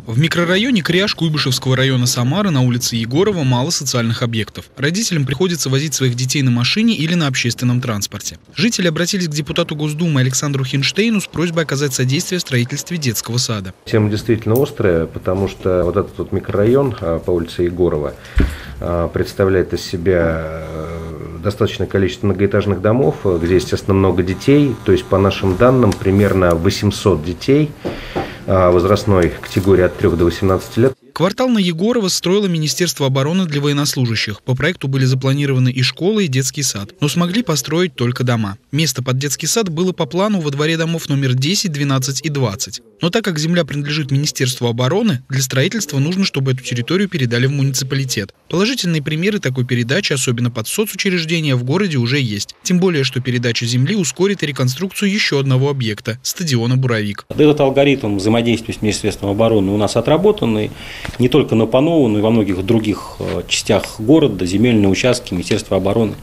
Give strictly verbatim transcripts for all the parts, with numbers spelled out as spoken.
В микрорайоне Кряж Куйбышевского района Самары на улице Егорова мало социальных объектов. Родителям приходится возить своих детей на машине или на общественном транспорте. Жители обратились к депутату Госдумы Александру Хинштейну с просьбой оказать содействие в строительстве детского сада. Тема действительно острая, потому что вот этот вот микрорайон по улице Егорова представляет из себя достаточное количество многоэтажных домов, где, естественно, много детей. То есть, по нашим данным, примерно восемьсот детей возрастной категории от трёх до восемнадцати лет. Квартал на Егорова строило Министерство обороны для военнослужащих. По проекту были запланированы и школы, и детский сад. Но смогли построить только дома. Место под детский сад было по плану во дворе домов номер десять, двенадцать и двадцать. Но так как земля принадлежит Министерству обороны, для строительства нужно, чтобы эту территорию передали в муниципалитет. Положительные примеры такой передачи, особенно под соцучреждения, в городе уже есть. Тем более, что передача земли ускорит и реконструкцию еще одного объекта – стадиона «Буровик». Этот алгоритм взаимодействия с Министерством обороны у нас отработанный. Не только на Панову, но и во многих других частях города земельные участки Министерства обороны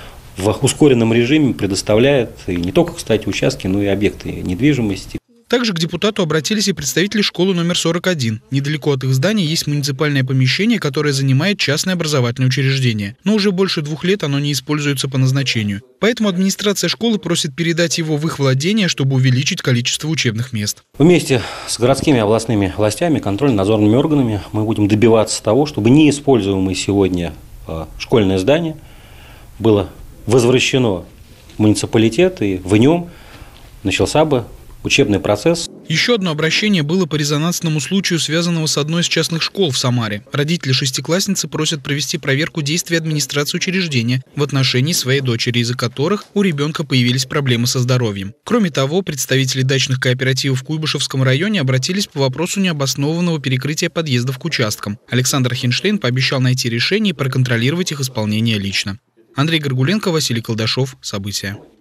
в ускоренном режиме предоставляет и не только, кстати, участки, но и объекты недвижимости. Также к депутату обратились и представители школы номер сорок один. Недалеко от их здания есть муниципальное помещение, которое занимает частное образовательное учреждение. Но уже больше двух лет оно не используется по назначению. Поэтому администрация школы просит передать его в их владение, чтобы увеличить количество учебных мест. Вместе с городскими и областными властями, контрольно-надзорными органами мы будем добиваться того, чтобы неиспользуемое сегодня школьное здание было возвращено в муниципалитет, и в нем начался бы учебный процесс. Еще одно обращение было по резонансному случаю, связанному с одной из частных школ в Самаре. Родители шестиклассницы просят провести проверку действий администрации учреждения в отношении своей дочери, из-за которых у ребенка появились проблемы со здоровьем. Кроме того, представители дачных кооперативов в Куйбышевском районе обратились по вопросу необоснованного перекрытия подъездов к участкам. Александр Хинштейн пообещал найти решение и проконтролировать их исполнение лично. Андрей Горгуленко, Василий Колдашов. События.